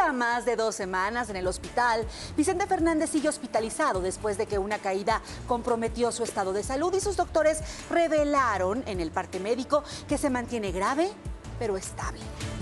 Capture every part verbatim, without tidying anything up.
a más de dos semanas en el hospital, Vicente Fernández sigue hospitalizado después de que una caída comprometió su estado de salud y sus doctores revelaron en el parte médico que se mantiene grave, pero estable.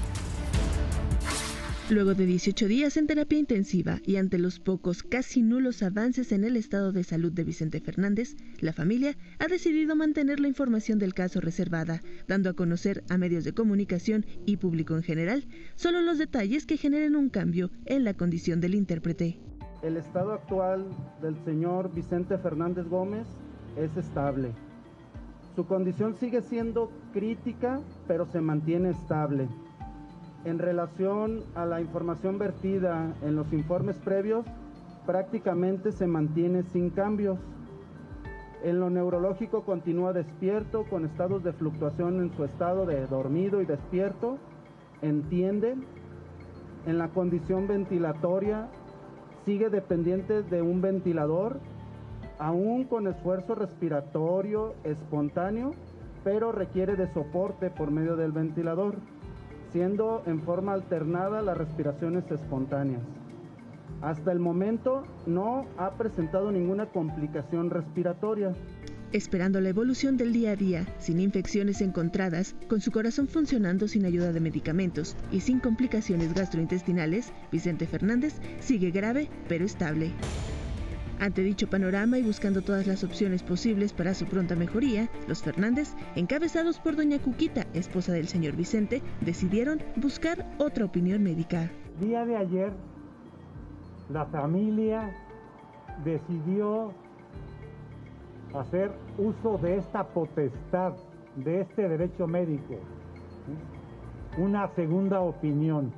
Luego de dieciocho días en terapia intensiva y ante los pocos, casi nulos avances en el estado de salud de Vicente Fernández, la familia ha decidido mantener la información del caso reservada, dando a conocer a medios de comunicación y público en general solo los detalles que generen un cambio en la condición del intérprete. El estado actual del señor Vicente Fernández Gómez es estable. Su condición sigue siendo crítica, pero se mantiene estable. En relación a la información vertida en los informes previos, prácticamente se mantiene sin cambios. En lo neurológico continúa despierto, con estados de fluctuación en su estado de dormido y despierto, entiende. En la condición ventilatoria, sigue dependiente de un ventilador, aún con esfuerzo respiratorio espontáneo, pero requiere de soporte por medio del ventilador, siendo en forma alternada las respiraciones espontáneas. Hasta el momento no ha presentado ninguna complicación respiratoria. Esperando la evolución del día a día, sin infecciones encontradas, con su corazón funcionando sin ayuda de medicamentos y sin complicaciones gastrointestinales, Vicente Fernández sigue grave pero estable. Ante dicho panorama y buscando todas las opciones posibles para su pronta mejoría, los Fernández, encabezados por doña Cuquita, esposa del señor Vicente, decidieron buscar otra opinión médica. El día de ayer, la familia decidió hacer uso de esta potestad, de este derecho médico, una segunda opinión.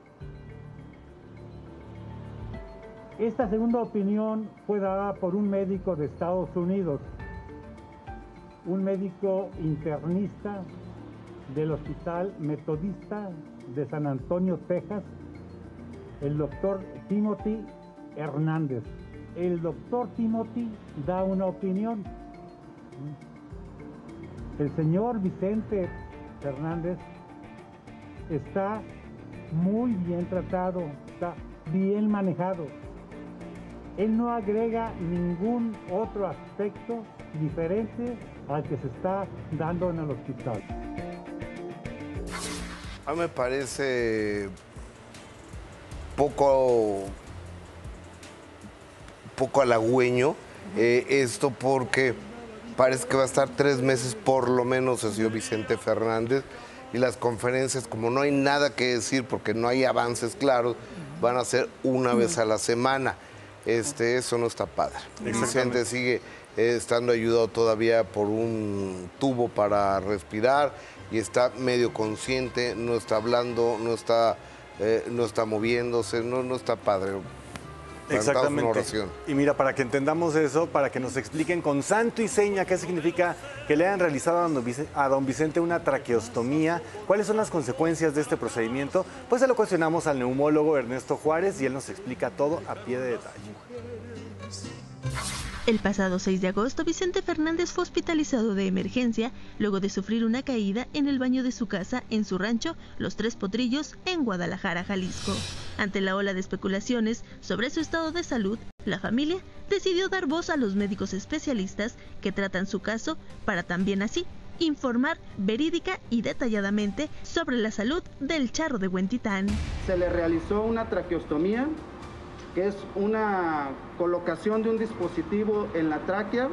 Esta segunda opinión fue dada por un médico de Estados Unidos, un médico internista del Hospital Metodista de San Antonio, Texas, el doctor Timothy Hernández. El doctor Timothy da una opinión. El señor Vicente Fernández está muy bien tratado, está bien manejado. Él no agrega ningún otro aspecto diferente al que se está dando en el hospital. A mí me parece poco, poco halagüeño eh, esto, porque parece que va a estar tres meses por lo menos el señor Vicente Fernández, y las conferencias, como no hay nada que decir porque no hay avances claros, van a ser una vez a la semana. Este, eso no está padre. Vicente sigue eh, estando ayudado todavía por un tubo para respirar y está medio consciente, no está hablando, no está, eh, no está moviéndose, no, no está padre. Exactamente. Una oración. Y mira, para que entendamos eso, para que nos expliquen con santo y seña qué significa que le hayan realizado a don, Vicente, a don Vicente una traqueostomía, cuáles son las consecuencias de este procedimiento, pues se lo cuestionamos al neumólogo Ernesto Juárez y él nos explica todo a pie de detalle. El pasado seis de agosto, Vicente Fernández fue hospitalizado de emergencia luego de sufrir una caída en el baño de su casa en su rancho Los Tres Potrillos, en Guadalajara, Jalisco. Ante la ola de especulaciones sobre su estado de salud, la familia decidió dar voz a los médicos especialistas que tratan su caso para también así informar verídica y detalladamente sobre la salud del charro de Huentitán. Se le realizó una traqueostomía, que es una colocación de un dispositivo en la tráquea,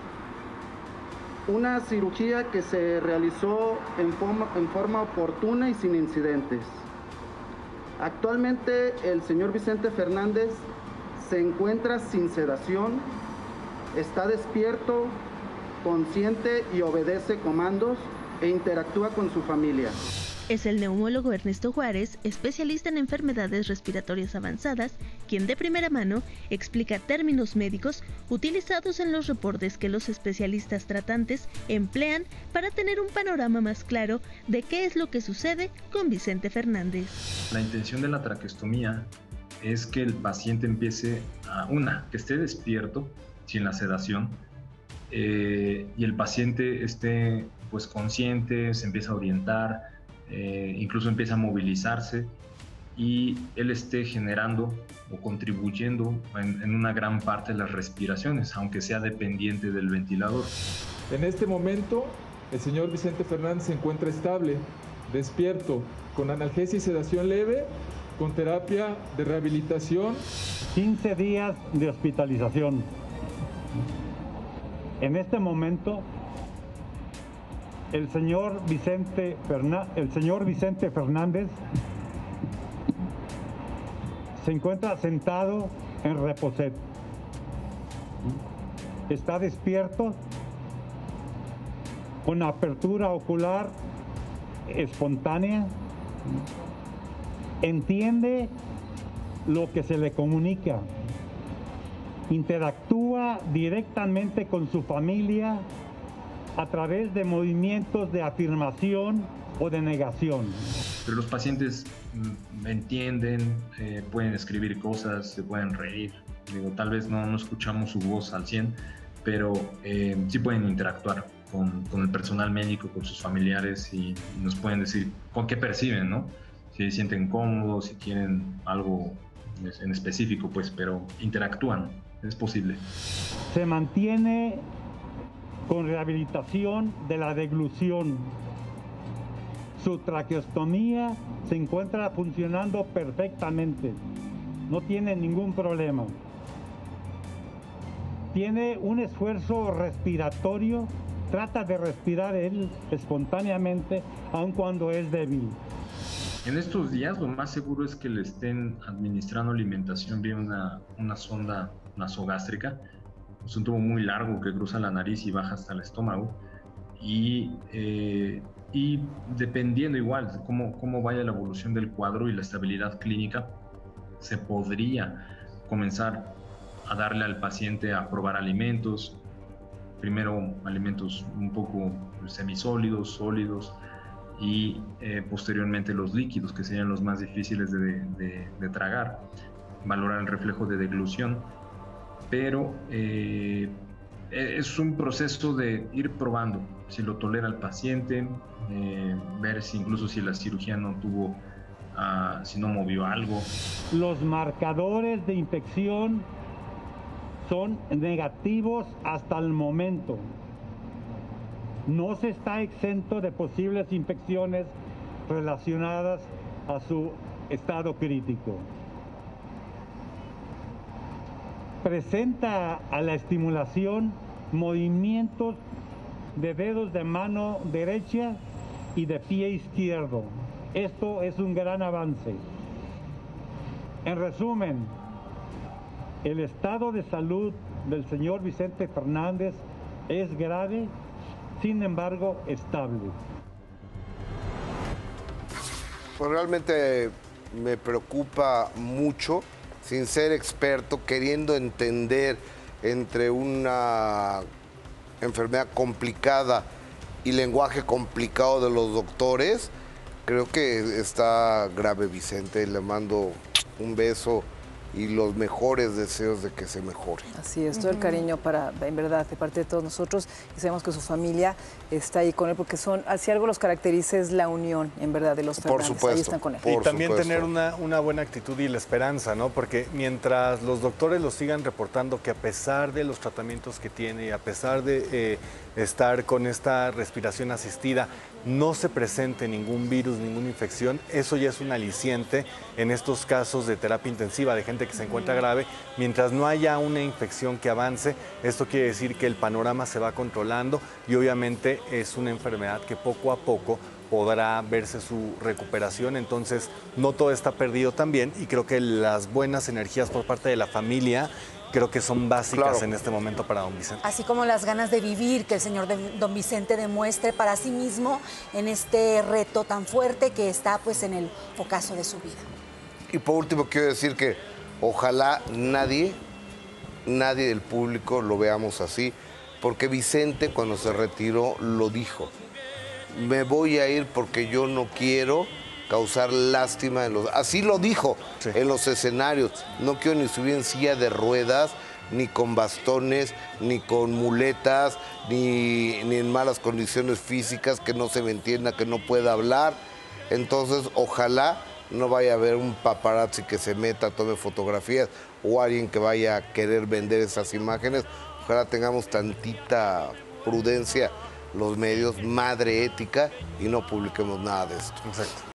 una cirugía que se realizó en forma, en forma oportuna y sin incidentes. Actualmente el señor Vicente Fernández se encuentra sin sedación, está despierto, consciente y obedece comandos e interactúa con su familia. Es el neumólogo Ernesto Juárez, especialista en enfermedades respiratorias avanzadas, quien de primera mano explica términos médicos utilizados en los reportes que los especialistas tratantes emplean para tener un panorama más claro de qué es lo que sucede con Vicente Fernández. La intención de la traqueostomía es que el paciente empiece a, una, que esté despierto, sin la sedación, eh, y el paciente esté pues consciente, se empieza a orientar, Eh, incluso empieza a movilizarse y él esté generando o contribuyendo en, en una gran parte de las respiraciones, aunque sea dependiente del ventilador. En este momento, el señor Vicente Fernández se encuentra estable, despierto, con analgesia y sedación leve, con terapia de rehabilitación. quince días de hospitalización. En este momento, el señor Vicente, Ferná- el señor Vicente Fernández se encuentra sentado en reposet. Está despierto, con apertura ocular espontánea, entiende lo que se le comunica, interactúa directamente con su familia a través de movimientos de afirmación o de negación. Pero los pacientes mm, entienden, eh, pueden escribir cosas, se pueden reír. Digo, tal vez no, no escuchamos su voz al cien, pero eh, sí pueden interactuar con, con el personal médico, con sus familiares y, y nos pueden decir con qué perciben, ¿no? Si se sienten cómodos, si quieren algo en específico, pues, pero interactúan, es posible. Se mantiene con rehabilitación de la deglución. Su traqueostomía se encuentra funcionando perfectamente, no tiene ningún problema. Tiene un esfuerzo respiratorio, trata de respirar él espontáneamente, aun cuando es débil. En estos días lo más seguro es que le estén administrando alimentación vía una, una sonda nasogástrica. Es un tubo muy largo que cruza la nariz y baja hasta el estómago. Y, eh, y dependiendo igual de cómo, cómo vaya la evolución del cuadro y la estabilidad clínica, se podría comenzar a darle al paciente a probar alimentos. Primero alimentos un poco semisólidos, sólidos, y eh, posteriormente los líquidos, que serían los más difíciles de, de, de tragar. Valorar el reflejo de deglución, pero eh, es un proceso de ir probando si lo tolera el paciente, eh, ver si incluso si la cirugía no tuvo, uh, si no movió algo. Los marcadores de infección son negativos hasta el momento. No se está exento de posibles infecciones relacionadas a su estado crítico. Presenta a la estimulación movimientos de dedos de mano derecha y de pie izquierdo. Esto es un gran avance. En resumen, el estado de salud del señor Vicente Fernández es grave, sin embargo, estable. Pues realmente me preocupa mucho, sin ser experto, queriendo entender entre una enfermedad complicada y lenguaje complicado de los doctores. Creo que está grave Vicente, le mando un beso y los mejores deseos de que se mejore. Así es, todo el cariño para, en verdad, de parte de todos nosotros, y sabemos que su familia está ahí con él, porque son, así algo los caracteriza es la unión, en verdad, de los Fernández. Por supuesto. Ahí están con él. Y también supuesto. tener una, una buena actitud y la esperanza, ¿no? Porque mientras los doctores lo sigan reportando que a pesar de los tratamientos que tiene y a pesar de eh, estar con esta respiración asistida, no se presente ningún virus, ninguna infección, eso ya es un aliciente en estos casos de terapia intensiva de gente que se encuentra grave. Mientras no haya una infección que avance, esto quiere decir que el panorama se va controlando y obviamente es una enfermedad que poco a poco podrá verse su recuperación. Entonces no todo está perdido también, y creo que las buenas energías por parte de la familia creo que son básicas claro. en este momento para don Vicente. Así como las ganas de vivir que el señor de, don Vicente demuestre para sí mismo en este reto tan fuerte que está pues en el ocaso de su vida. Y por último quiero decir que ojalá nadie, nadie del público lo veamos así, porque Vicente cuando se retiró lo dijo. Me voy a ir porque yo no quiero causar lástima en los... Así lo dijo sí. en los escenarios. No quiero ni subir en silla de ruedas, ni con bastones, ni con muletas, ni, ni en malas condiciones físicas, que no se me entienda, que no pueda hablar. Entonces, ojalá no vaya a haber un paparazzi que se meta, tome fotografías o alguien que vaya a querer vender esas imágenes. Ojalá tengamos tantita prudencia los medios, madre ética, y no publiquemos nada de esto. Exacto.